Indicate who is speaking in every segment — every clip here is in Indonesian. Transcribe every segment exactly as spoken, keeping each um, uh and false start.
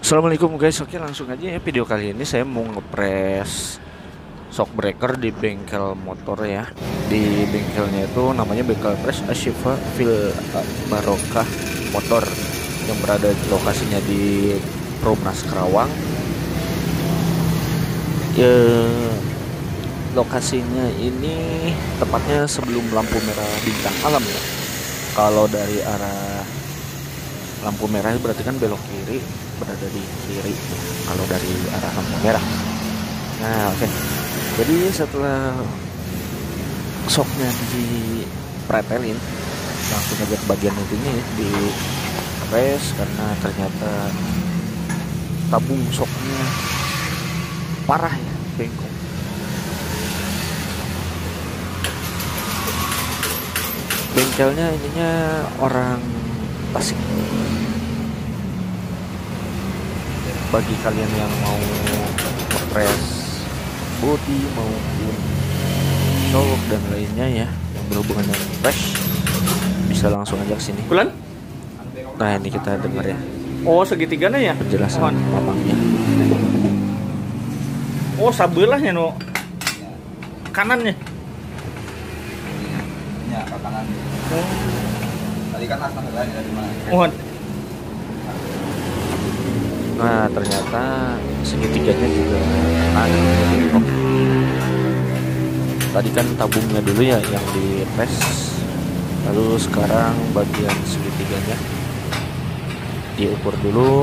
Speaker 1: Assalamualaikum guys, oke langsung aja ya. Video kali ini saya mau ngepres shock breaker di bengkel motor ya. Di bengkelnya itu namanya Bengkel Pres Ashifa Fil Barokah Motor yang berada di lokasinya di Perumnas Karawang ya. Lokasinya ini tepatnya sebelum lampu merah bintang alam ya. Kalau dari arah lampu merah berarti kan belok kiri, berada di kiri kalau dari arah lampu merah. Nah oke okay. Jadi setelah shocknya dipretelin, langsung aja ke bagian intinya ya, di press karena ternyata tabung shocknya parah ya, bengkok. Bengkelnya ininya orang Tasik. Bagi kalian yang mau ngepres body maupun shock dan lainnya ya yang berhubungan dengan press, bisa langsung aja kesini.
Speaker 2: Bulan?
Speaker 1: Nah ini kita dengar ya.
Speaker 2: Oh segitiganya ya?
Speaker 1: Penjelasan mamangnya.
Speaker 2: Oh sabelahnya no kanannya.
Speaker 3: Ya ke kanan.
Speaker 2: Oh.
Speaker 3: Tadi kan asal dari dari mana?
Speaker 2: Oh.
Speaker 1: Nah ternyata segitiganya juga ada. Tadi kan tabungnya dulu ya yang di press, lalu sekarang bagian segitiganya diukur dulu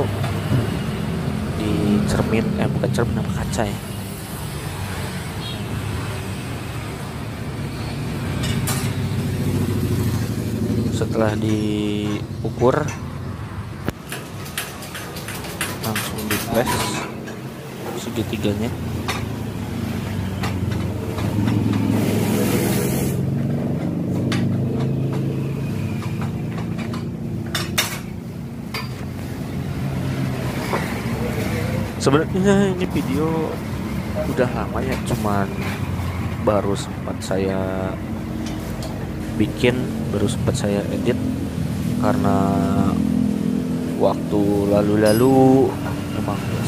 Speaker 1: di cermin, eh bukan cermin, apa kaca ya. Setelah diukur langsung di press segitiganya. Sebenarnya ini video udah lama ya, cuman baru sempat saya bikin, baru sempat saya edit karena waktu lalu-lalu emang yes.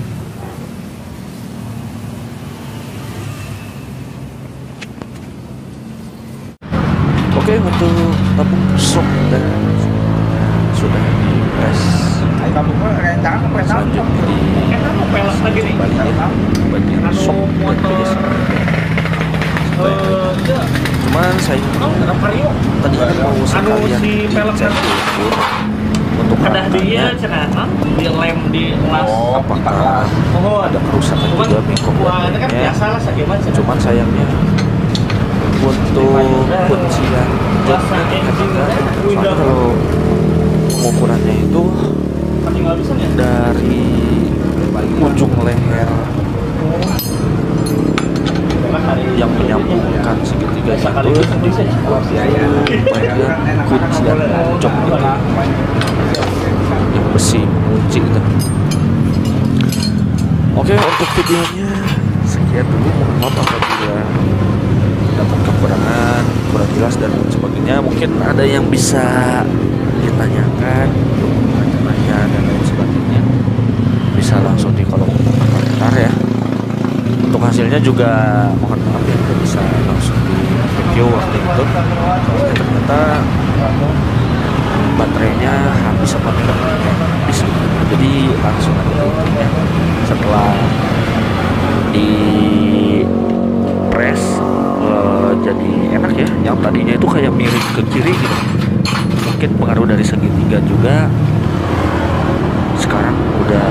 Speaker 1: Oke, untuk tabung shock dan sudah di press.
Speaker 3: Tabungnya rencana ke press
Speaker 1: Selanjutnya di
Speaker 2: Kita mau pelak lagi nih.
Speaker 1: bagian shock dan biasa.
Speaker 2: Eh, iya.
Speaker 1: Cuman saya
Speaker 2: Oh, ada vario.
Speaker 1: tadi kan mau sekalian
Speaker 2: si pelek
Speaker 1: dicek diukur untuk
Speaker 2: Ada dia
Speaker 1: rangkanya
Speaker 2: cenah di lem di las.
Speaker 3: Oh,
Speaker 1: apakah
Speaker 2: Oh,
Speaker 1: ada kerusakan
Speaker 2: cuman
Speaker 1: juga bengkok
Speaker 2: wah,
Speaker 1: dan
Speaker 2: itu kan
Speaker 1: lainnya.
Speaker 2: biasa lah sakiman.
Speaker 1: Cuman sayangnya untuk kuncian joknya ternyata, soalnya kalau pengukurannya itu
Speaker 2: Tinggal bisa ya.
Speaker 1: dari ujung leher yang menyambungkan segitiga itu bagian kuncian jok itu yang besi kunci itu. Oke, untuk videonya sekian dulu. Mohon maaf apabila dapat kekurangan, kurang jelas dan lain sebagainya. Mungkin ada yang bisa ditanyakan untuk tanya dan lain sebagainya, bisa langsung di kolom komentar ya. Untuk hasilnya juga mohon maaf ya, tidak bisa langsung di review waktu itu. Ternyata baterainya habis apa tidak habis, jadi langsung aja intinya setelah di press uh, jadi enak ya. Yang tadinya itu kayak miring ke kiri gitu, mungkin pengaruh dari segitiga juga, sekarang udah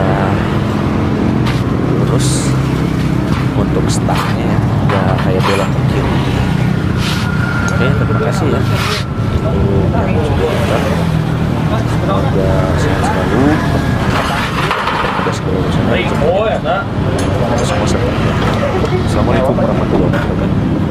Speaker 1: lurus. Untuk stangnya udah kayak belok ke kiri. Oke, terima kasih ya untuk yang sudah nonton. Semoga sehat selalu, semoga segala urusannya
Speaker 2: Oh ya,
Speaker 1: semua serta. Assalamualaikum warahmatullahi wabarakatuh.